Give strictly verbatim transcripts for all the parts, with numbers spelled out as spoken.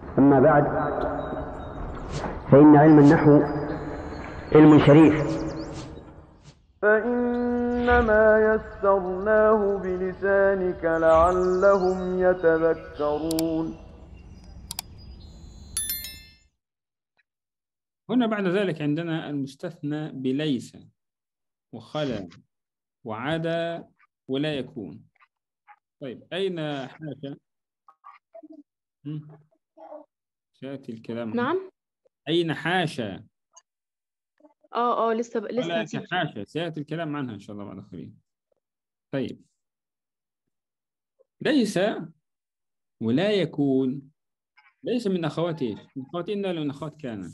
أما بعد، فإن علم النحو علم شريف، فإنما يسرناه بلسانك لعلهم يتذكرون. هنا بعد ذلك عندنا المستثنى بليس وخلا وعدا ولا يكون. طيب أين حاشا؟ هم؟ سيأتي الكلام عنه. نعم. أين حاشا؟ اه اه لسه ب... لسه ولا هتيجي. كحاشا، سيأتي الكلام عنها إن شاء الله بعد قليل. طيب ليس ولا يكون، ليس من أخوات إيش؟ من أخوات إن ولا من أخوات كان؟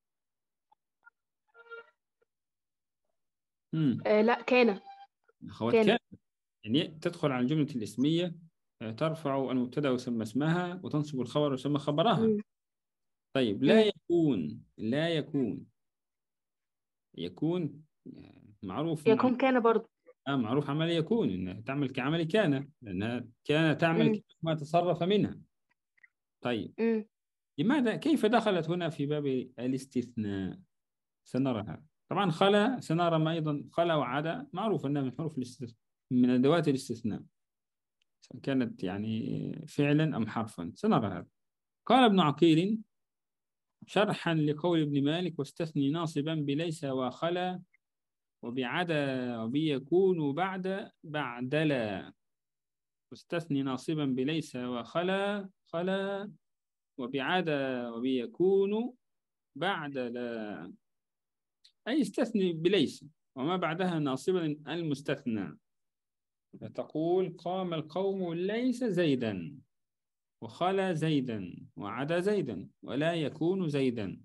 هم. آه لا، كان. من أخوات كان. كان، يعني تدخل على الجملة الاسمية، آه، ترفع المبتدأ ويسمى اسمها وتنصب الخبر ويسمى خبرها. مم. طيب لا مم. يكون، لا يكون، يكون آه، معروف مع يكون كان برضو. آه معروف عمل يكون إنها تعمل كعمل كان، لأنها كان تعمل مم. ما تصرف منها. طيب مم. لماذا كيف دخلت هنا في باب الاستثناء؟ سنرى هذا. طبعا خلا سنرى ما أيضا خلا وعدا معروف أنها من حروف الاستثناء، من أدوات الاستثناء، سواء كانت يعني فعلا أم حرفا، سنرى هذا. قال ابن عقيل شرحا لقول ابن مالك: واستثني ناصبا بليس وخلا وبعدا وبيكون بعد بعدلا. واستثني ناصبا بليس وخلا خلا وبعدا وبيكون بعدلا. أي استثني بليس وما بعدها ناصبا المستثنى، فتقول: قام القوم ليس زيدا وخلا زيدا وعدا زيدا ولا يكون زيدا.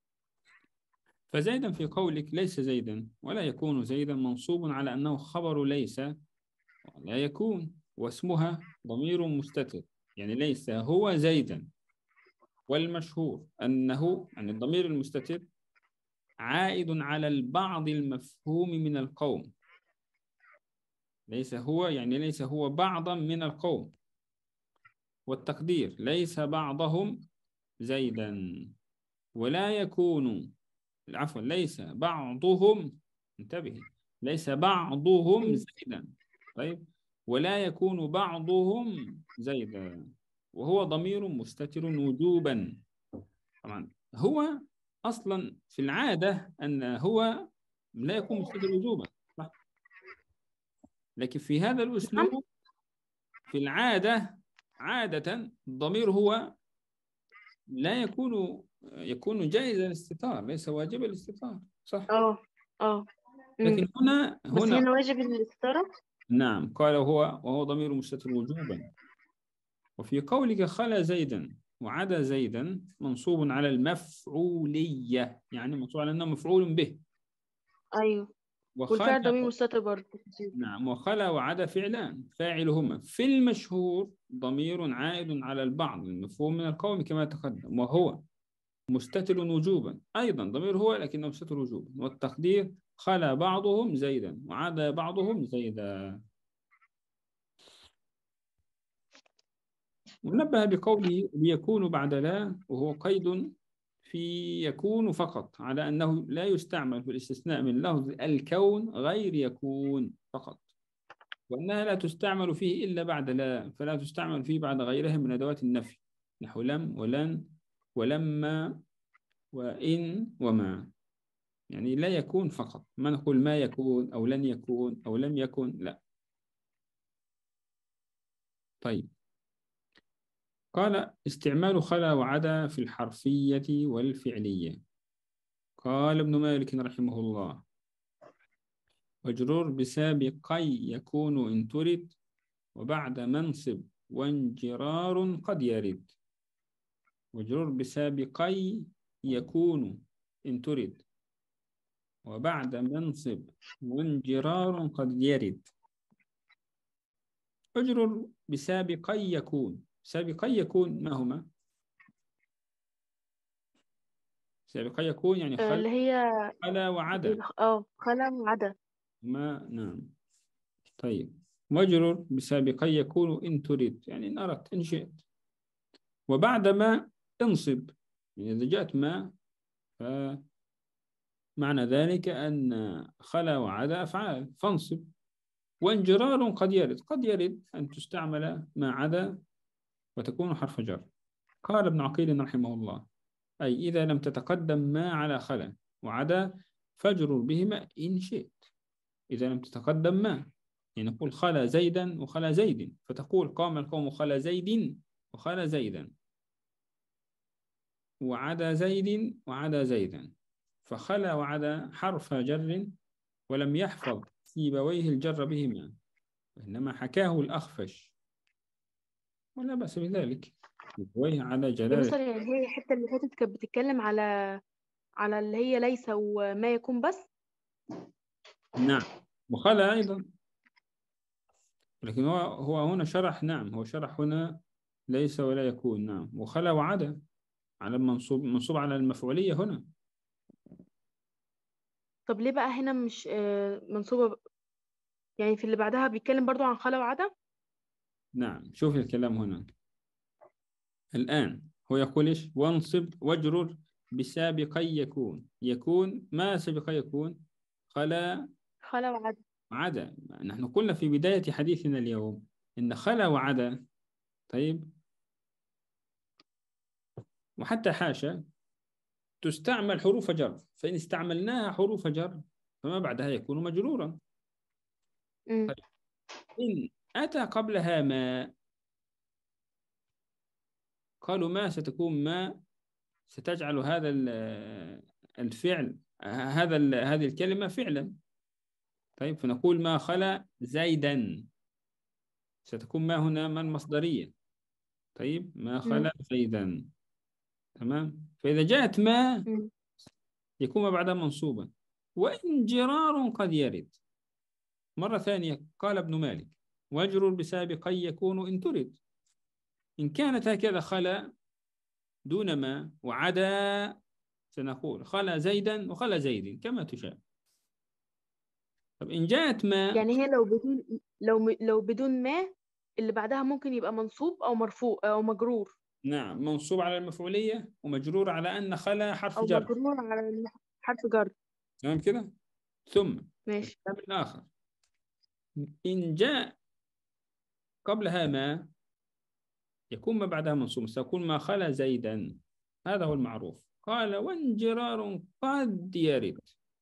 فزيدا في قولك ليس زيدا ولا يكون زيدا منصوب على أنه خبر ليس ولا يكون، واسمها ضمير مستتر، يعني ليس هو زيدا. والمشهور أنه يعني الضمير المستتر عائد على البعض المفهوم من القوم. ليس هو يعني ليس هو بعضا من القوم. والتقدير: ليس بعضهم زيدا ولا يكون، عفوا ليس بعضهم، انتبه، ليس بعضهم مم. زيدا. طيب ولا يكون بعضهم زيدا، وهو ضمير مستتر وجوبا. طبعا هو أصلا في العادة أن هو لا يكون مستتر وجوبا، صح؟ لكن في هذا نعم. الأسلوب في العادة، عادة الضمير هو لا يكون، يكون جائز الاستتار، ليس واجب الاستتار، صح؟ اه اه. لكن مم. هنا بس هنا هنا واجب الاستتارة. نعم قال هو وهو ضمير مستتر وجوبا. وفي قولك خلا زيدا وعدا زيدا منصوب على المفعولية، يعني منصوب على أنه مفعول به. ايوه. وخلا، والفعل ضمير مستتر برضو. نعم وخلا وعدا فعلان فاعلهما في المشهور ضمير عائد على البعض المفهوم من القوم كما تقدم، وهو مستتر وجوبا أيضا ضمير هو لكنه مستتر وجوبا. والتقدير: خلا بعضهم زيدا وعدا بعضهم زيدا. ونبه بقوله ليكون بعد لا، وهو قيد في يكون فقط، على أنه لا يستعمل في الاستثناء من لفظ الكون غير يكون فقط، وأنها لا تستعمل فيه إلا بعد لا، فلا تستعمل فيه بعد غيرها من أدوات النفي، نحو لم ولن ولما وإن وما. يعني لا يكون فقط، ما نقول ما يكون أو لن يكون أو لم يكن، لا. طيب قال: استعمال خلا وعدا في الحرفية والفعلية. قال ابن مالك رحمه الله: واجرر بسابقي يكون إن ترد وبعد منصب وانجرار قد يرد. واجرر بسابقي يكون إن ترد وبعد منصب وانجرار قد يرد. اجرر بسابقي يكون، سابقي يكون ما هما؟ سابقي يكون يعني آه، خل اللي هي خلا وعدا الخ- اه خلا وعدا. ما، نعم. طيب واجرر بسابقي يكون إن تريد، يعني إن أردت إن شئت. وبعدما انصب، يعني إذا جاءت ما فمعنى ذلك أن خلا وعدا أفعال فانصب. وانجرار قد يرد، قد يرد أن تستعمل ما عدا وتكون حرف جر. قال ابن عقيل رحمه الله: أي إذا لم تتقدم ما على خلا وعدا فاجرر بهما إن شئت. إذا لم تتقدم ما، يعني نقول خلا زيدا وخلا زيد، فتقول قام القوم خلا زيد وخلا زيدا، وعدا زيد وعدا زيدا، فخلا وعدا حرف جر ولم يحفظ سيبويه الجر بهما، وإنما حكاه الأخفش ولا بأس بذلك، سيبويه على يا جلالة. مستر، يعني هي الحتة اللي فاتت كانت بتتكلم على على اللي هي ليس وما يكون بس. نعم، وخلا أيضا، لكن هو هو هنا شرح، نعم هو شرح هنا ليس ولا يكون، نعم، وخلا وعدا على المنصوب، منصوب على المفعولية هنا. طب ليه بقى هنا مش آه، منصوبة؟ يعني في اللي بعدها بيتكلم برضو عن خلا وعدا. نعم، شوف الكلام هنا الآن، هو يقول إيش؟ وانصب واجرر بسابقي يكون. يكون ما سابقي يكون؟ خلا خلا وعدا. وعدا. نحن قلنا في بداية حديثنا اليوم إن خلا وعدا، طيب، وحتى حاشا تستعمل حروف جر، فإن استعملناها حروف جر فما بعدها يكون مجرورا. امم طيب، إن أتى قبلها ما، قالوا ما ستكون ما ستجعل هذا ال- الفعل، هذا ال- هذه الكلمة فعلا. طيب، فنقول ما خلا زيدا، ستكون ما هنا ما المصدرية. طيب، ما امم خلا زيدا، تمام. فإذا جاءت ما امم يكون ما بعدها منصوبا. وإن جرار قد يرد. مرة ثانية قال ابن مالك: واجرر بسابقي يكون إن ترد. إن كانت هكذا خلا دون ما وعدا، سنقول خلا زيدا وخلا زيد كما تشاء. طب إن جاءت ما، يعني هي لو بدون لو م- لو بدون ما، اللي بعدها ممكن يبقى منصوب او مرفوع او مجرور. نعم، منصوب على المفعولية ومجرور على أن خلا حرف او جر، مجرور على حرف جر. تمام كده. ثم ماشي. الكلام الآخر: إن جاء قبلها ما يكون ما بعدها منصوب، سيكون ما خلا زيدا، هذا هو المعروف. قال: وانجرار قد يرد.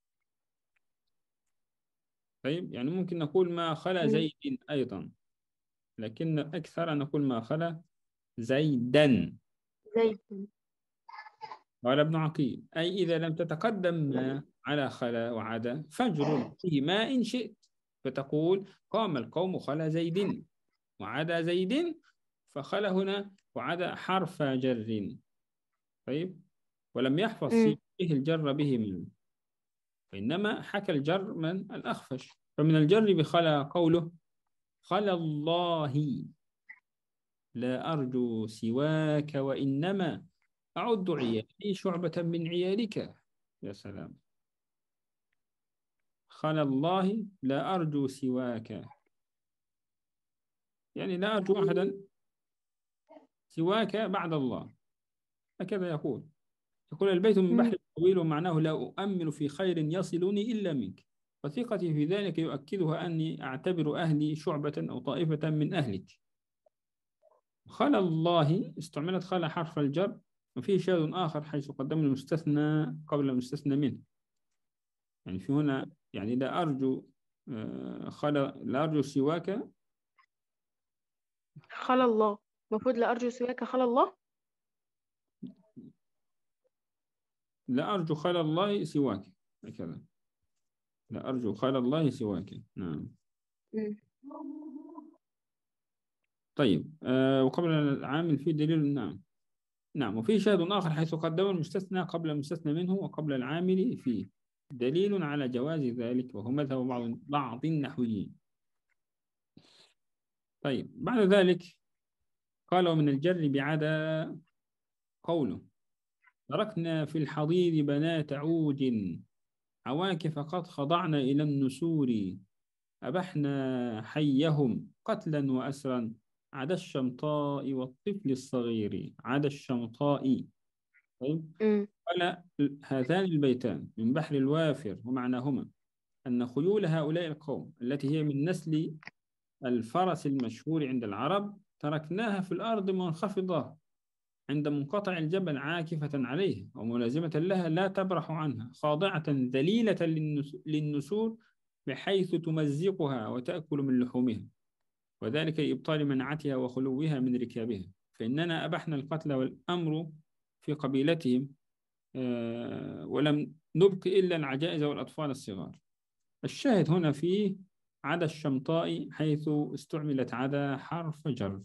طيب، يعني ممكن نقول ما خلا امم زيد أيضا، لكن أكثر أن نقول ما خلا زيدا. زي. قال ابن عقيل: أي إذا لم تتقدم ما على خلا وعدا فاجرر به ما إن شئت، فتقول قام القوم خلا زيد وعدا زيد، فخلا هنا وعدا حرف جر. طيب، ولم يحفظ امم فيه الجر به من، وإنما حكى الجر من الأخفش. فمن الجر بخلا قوله: خلا الله لا أرجو سواك وإنما أعد عيالي شعبة من عيالك. يا سلام، خلا الله لا أرجو سواك، يعني لا أرجو أحدا سواك بعد الله، هكذا يقول. يقول: البيت من بحر طويل، ومعناه لا أؤمل في خير يصلني إلا منك، وثقتي في ذلك يؤكدها أني أعتبر أهلي شعبة أو طائفة من أهلك. خلا الله استعملت خلا حرف الجر، وفيه شاذ آخر حيث قدم المستثنى قبل المستثنى منه. يعني في هنا يعني لا أرجو آه، خلا لا أرجو سواك. خلا الله، المفروض لا أرجو سواك خلا الله. لا أرجو خلا الله سواك، هكذا. لا أرجو خلا الله سواك، نعم. مم. طيب، آه وقبل العامل فيه دليل، نعم. نعم، وفي شاهد آخر حيث قدم المستثنى قبل المستثنى منه وقبل العامل فيه دليل على جواز ذلك، وهو مذهب بعض بعض النحويين. طيب، بعد ذلك قال: ومن الجر بعدا قوله: تركنا في الحضيض بنات عود عواكف قد خضعن إلى النسور، أبحنا حيهم قتلا وأسرا عدا الشمطاء والطفل الصغير، عدا الشمطاء. طيب، مم. قال هذان البيتان من بحر الوافر ومعناهما أن خيول هؤلاء القوم التي هي من نسل الفرس المشهور عند العرب تركناها في الأرض منخفضة عند منقطع الجبل عاكفة عليها وملازمة لها لا تبرح عنها، خاضعة ذليلة للنس- للنسور بحيث تمزقها وتأكل من لحومها، وذلك لإبطال منعتها وخلوها من ركابها، فإننا أبحنا القتل والأمر في قبيلتهم، آه، ولم نبق إلا العجائز والأطفال الصغار. الشاهد هنا في عدا الشمطاء حيث استعملت عدا حرف جر.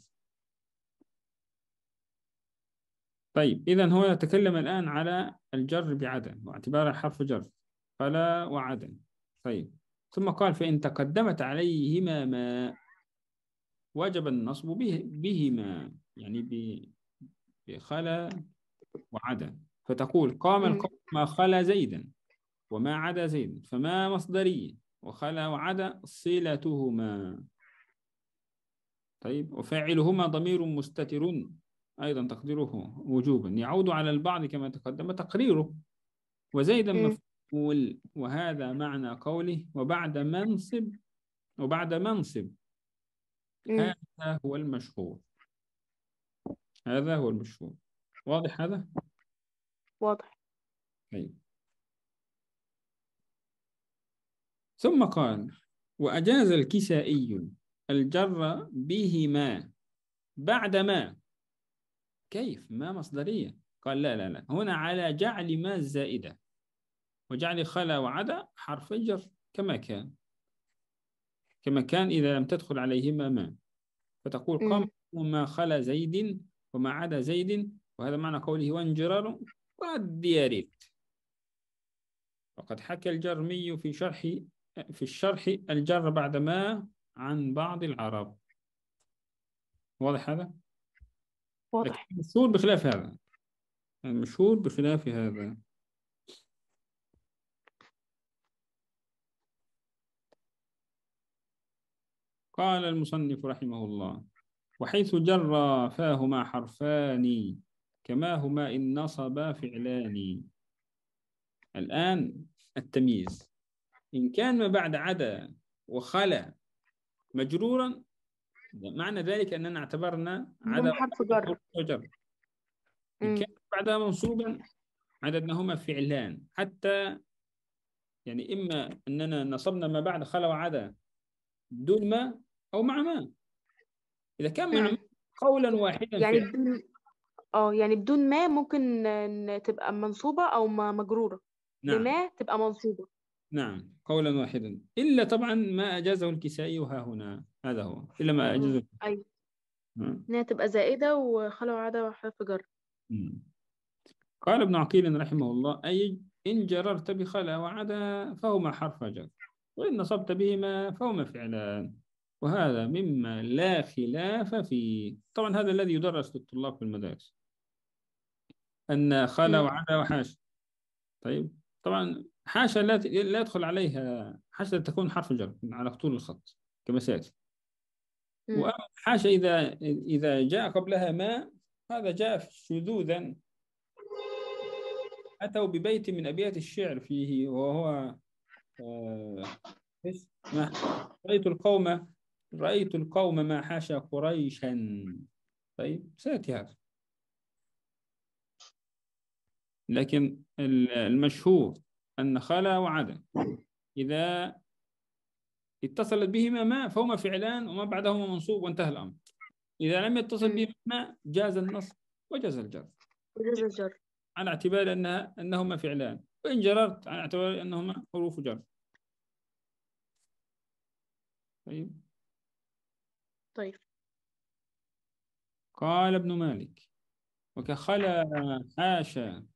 طيب، إذا هو يتكلم الآن على الجر بعدا واعتباره حرف جر، فلا وعدا. طيب، ثم قال فإن تقدمت عليهما ما وجب النصب به بهما، يعني ب- بخلا وعدا، فتقول قام مم. القوم ما خلا زيدا وما عدا زيد، فما مصدرية، وخلا وعدا صلتهما. طيب، وفاعلهما ضمير مستتر أيضا تقديره وجوبا يعود على البعض كما تقدم تقريره، وزيدا مم. مفعول، وهذا معنى قوله وبعد منصب، وبعد منصب. مم. هذا هو المشهور، هذا هو المشهور. واضح هذا؟ واضح. طيب، ثم قال وأجاز الكسائي الجر بهما بعد ما. كيف؟ ما مصدرية؟ قال لا لا لا، هنا على جعل ما الزائدة وجعل خلا وعدا حرف جر كما كان، كما كان إذا لم تدخل عليهما ما، فتقول قام مم. ما خلا زيد وما عدا زيد، وهذا معنى قوله وانجرار والدياريت. وقد حكى الجرمي في شرح في الشرح الجر بعد ما عن بعض العرب. واضح هذا؟ لكن واضح. المشهور بخلاف هذا، المشهور بخلاف هذا. قال المصنف رحمه الله وحيث جر فاهما حرفان كما هما إن نصب فعلان. الآن التمييز، إن كان ما بعد عدا وخلا مجرورا، معنى ذلك أننا اعتبرنا عدا إنهم حرف جر. وجر. إن مم. كان بعدها منصوبا عددناهما فعلان، حتى يعني إما أننا نصبنا ما بعد خلا وعدا دون ما أو مع ما. إذا كان مع ما مم. قولا واحدا يعني فعلا. بدون اه يعني بدون ما ممكن ن- تبقى منصوبة أو م- مجرورة، نعم بما تبقى منصوبة. نعم، قولا واحدا، إلا طبعا ما أجازه الكسائي ها هنا، هذا هو، إلا ما اه، أجازه. أيوة، نعم. إنها تبقى زائدة وخلع عادة وحرف جر. مم. قال ابن عقيل رحمه الله أي إن جررت بخلا وعدا فهما حرف جر، وإن نصبت بهما فهما فعلان، وهذا مما لا خلاف فيه. طبعا هذا الذي يدرس للطلاب في المدارس، أن خلا مم. وعدا وحاشا. طيب، طبعا حاشا لا لا يدخل عليها، حاشا تكون حرف جر على طول الخط كما سيأتي. مم. وأما حاشا إذا إذا جاء قبلها ما، هذا جاء شذوذا، أتوا ببيت من أبيات الشعر فيه وهو آه، إيش؟ ما رأيت القوم رأيت القوم ما حاشا قريشا. طيب، سيأتي هذا. لكن ال- المشهور أن خلا وعدا إذا اتصلت بهما ما فهما فعلان وما بعدهما منصوب وانتهى الأمر. إذا لم يتصل مم. بهما ما جاز النصب وجاز الجر، وجاز الجر. على اعتبار أنها أنهما فعلان، وإن جررت على اعتبار أنهما حروف جر. طيب، طيب. قال ابن مالك وكخلا حاشا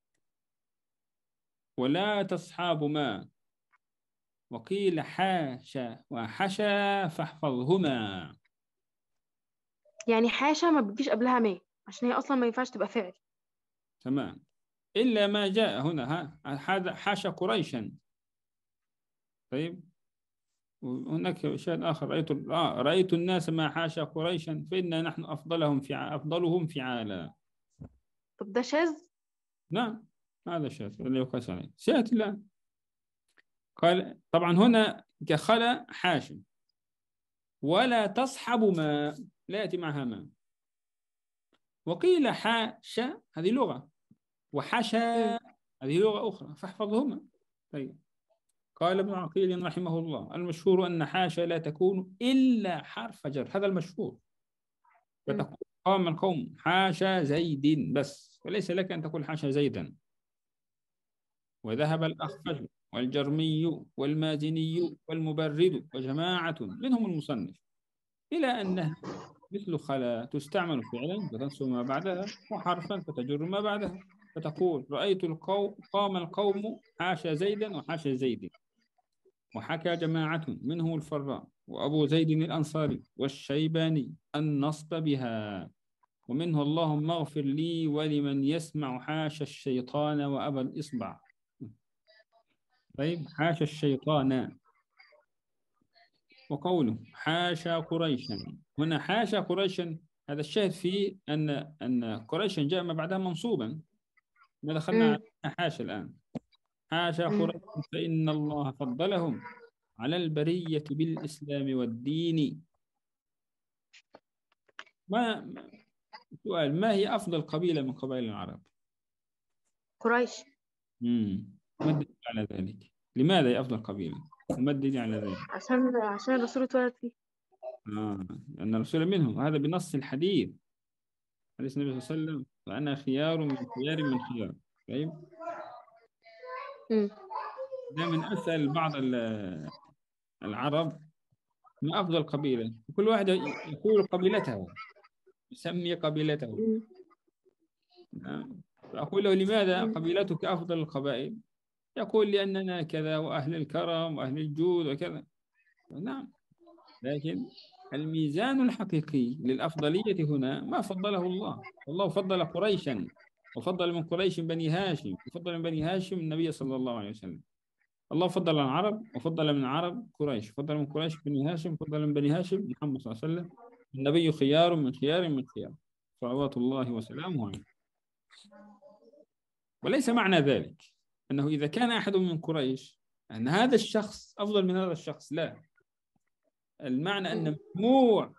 ولا تصحاب ما، وقيل حاشا وحشا فاحفظهما. يعني حاشا ما بتجيش قبلها ما، عشان هي أصلا ما ينفعش تبقى فعل. تمام، إلا ما جاء هنا ها هذا حاشا قريشا. طيب، وهناك شاهد آخر، رأيت آه رأيت الناس ما حاشا قريشا فإنا نحن أفضلهم في أفضلهم فعالا. طب ده شاذ؟ نعم هذا شاذ اللي يقاس عليه. سيأتي الآن. قال طبعا هنا كخلا حاشا ولا تصحب ما، لا يأتي معها ما. وقيل حاشا هذه لغة، وحشا مم. هذه لغة أخرى، فاحفظهما. طيب. قال ابن عقيل رحمه الله المشهور أن حاشا لا تكون إلا حرف جر، هذا المشهور. مم. فتقول قام القوم حاشا زيد بس، وليس لك أن تقول حاشا زيدا. وذهب الأخفش والجرمي والمازني والمبرد وجماعة منهم المصنف إلى أنها مثل خلا تستعمل فعلا فتنصب ما بعدها، وحرفا فتجر ما بعدها، فتقول رأيت القوم قام القوم حاشا زيدا وحاشا زيد. وحكى جماعة منهم الفراء وأبو زيد الأنصاري والشيباني النصب بها، ومنه اللهم اغفر لي ولمن يسمع حاشا الشيطان وأبى الإصبع. طيب حاشا الشيطان. وقوله حاشا قريشا، هنا حاشا قريشا هذا الشاهد فيه أن أن قريشا جاء ما بعدها منصوبا. ما دخلنا مم. على حاشا الآن. حاشا مم. قريش فإن الله فضلهم على البرية بالإسلام والدين. ما ما- سؤال، ما هي أفضل قبيلة من قبائل العرب؟ قريش. مم. ما الدليل على ذلك؟ لماذا هي أفضل قبيلة؟ وما الدليل على ذلك؟ عشان عشان الرسول اتولد فيه. آه. أن الرسول منهم، هذا بنص الحديث. حديث النبي صلى الله عليه وسلم وأنا خيار من خيار من خيار. طيب. مم. دائما أسأل بعض ال- العرب ما أفضل قبيلة، كل واحد يقول قبيلته، يسمي قبيلته. مم. نعم. فأقول له لماذا قبيلتك أفضل القبائل؟ يقول لأننا كذا وأهل الكرم وأهل الجود وكذا. نعم. لكن الميزان الحقيقي للأفضلية هنا ما فضله الله. الله فضل قريشا، وفضل من قريش بني هاشم، وفضل من بني هاشم النبي صلى الله عليه وسلم. الله فضل العرب، وفضل من العرب قريش، فضل من قريش بني هاشم، فضل من بني هاشم محمد صلى الله عليه وسلم. النبي خيار من خيار من خيار صلوات الله وسلامه عليه. وليس معنى ذلك أنه إذا كان أحد من قريش أن هذا الشخص أفضل من هذا الشخص، لا. المعنى أن مجموع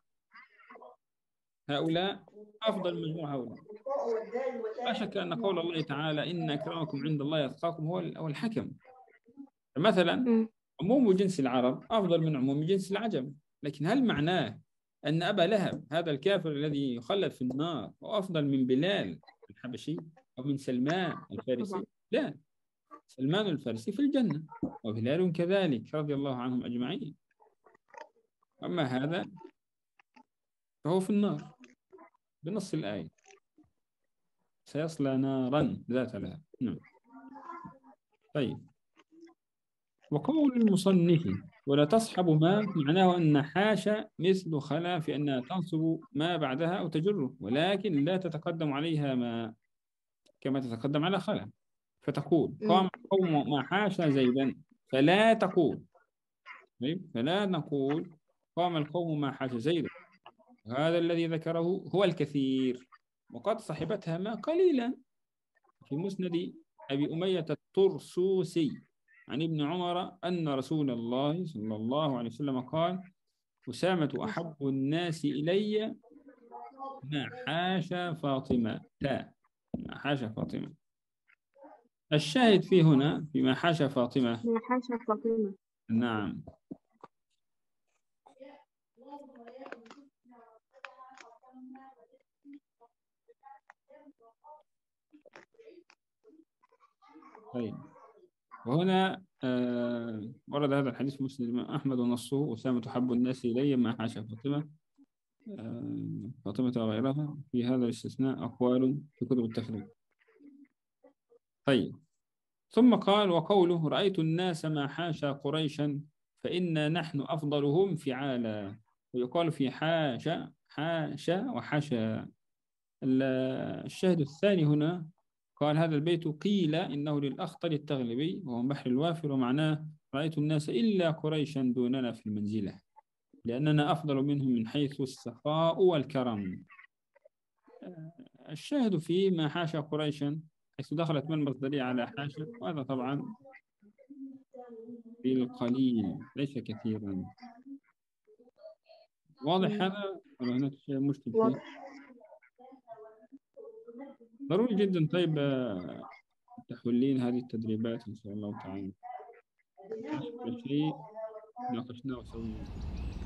هؤلاء أفضل من مجموع هؤلاء. لا شك أن قول الله تعالى إن أكرمكم عند الله يتقاكم هو هو الحكم. مثلا مم. عموم جنس العرب أفضل من عموم جنس العجم، لكن هل معناه أن أبا لهب هذا الكافر الذي يخلد في النار هو أفضل من بلال الحبشي أو من سلمان الفارسي؟ طبعا. لا، سلمان الفارسي في الجنة وبلال كذلك رضي الله عنهم أجمعين. أما هذا فهو في النار بنص الآية، سيصلى نارا ذات لهب. نعم. طيب. وقول المصنف ولا تصحب ما معناه أن حاشا مثل خلا في أنها تنصب ما بعدها أو تجره، ولكن لا تتقدم عليها ما كما تتقدم على خلا. فتقول مم. قام القوم ما حاشا زيدا، فلا تقول. طيب. فلا نقول قام القوم ما حاشا زيدا. هذا الذي ذكره هو الكثير، وقد صحبتها ما قليلا في مسند أبي أمية الطرسوسي عن ابن عمر أن رسول الله صلى الله عليه وسلم قال أسامة أحب الناس إلي ما حاشا فاطمة. تا ما حاشا فاطمة. الشاهد في هنا فيما حاشا فاطمة. من حاشا فاطمة. نعم. طيب. وهنا آه ورد هذا الحديث في مسلم الإمام أحمد ونصه أسامة أحب الناس إلي ما حاشا فاطمة. آه فاطمة وغيرها. في هذا الاستثناء أقوال في كتب التخريج. طيب. ثم قال وقوله رأيت الناس ما حاشا قريشا فإنا نحن أفضلهم فعالا. ويقال في حاشا حاشا وحاشا. الشاهد الثاني هنا قال هذا البيت قيل إنه للأخطل التغلبي وهو بحر الوافر، ومعناه رأيت الناس إلا قريشا دوننا في المنزلة لأننا أفضل منهم من حيث السخاء والكرم. الشاهد فيه ما حاشا قريشا، حيث دخلت من المصدرية على حاشا، وهذا طبعا بالقليل ليس كثيرا. واضح مم. هذا ولا هناك شيء مشكل فيه؟ واضح. ضروري جدا. طيب آه، تحلين هذه التدريبات إن شاء الله تعالى. شيء ناقشناه سويا.